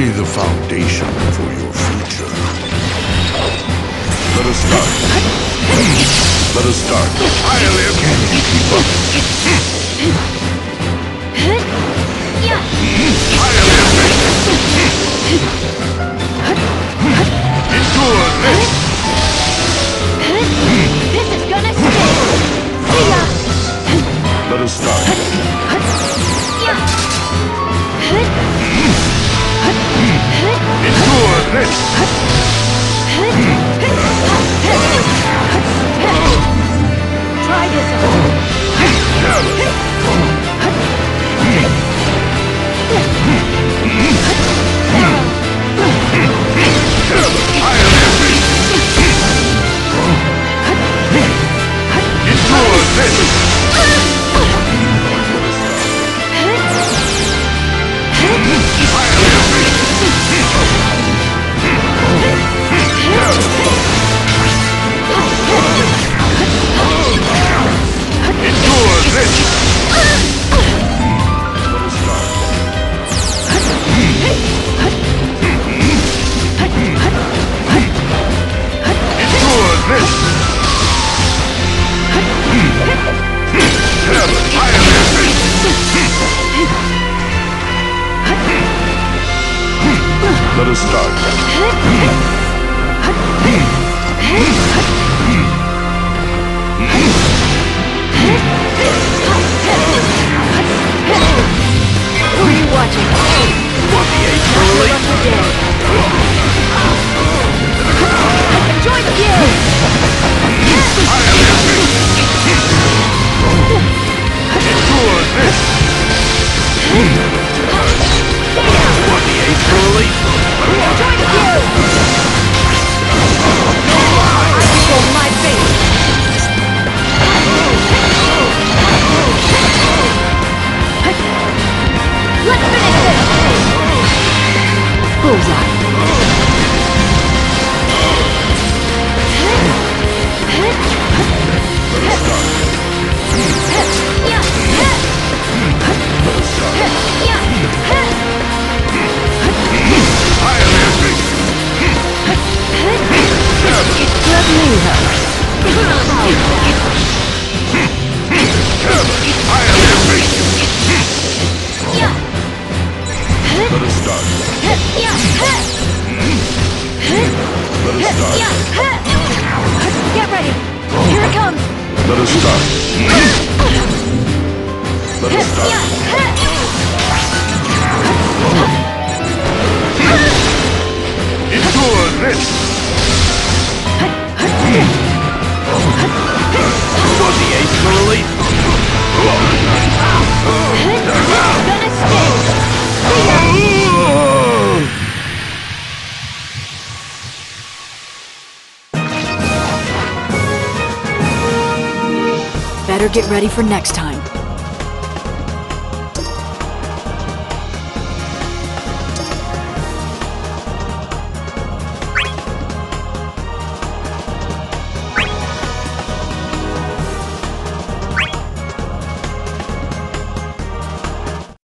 lay the foundation for your future. Let us start. Let us start. I live. Can you keep up? I live. Endure this. This is gonna stick. See ya. Let us start. Endure this. Try this on. Let us start. Who are you watching? Want the ace early? Enjoy the view! Endure this! Want the ace early? Enjoy the view! I control my fate! Let's finish this! Bullseye! Let me help. Let us start. Let us start. Get ready. Here it comes. Let us start. Let us start. Endure this! Want the ace early? Gonna stick. Better get ready for next time.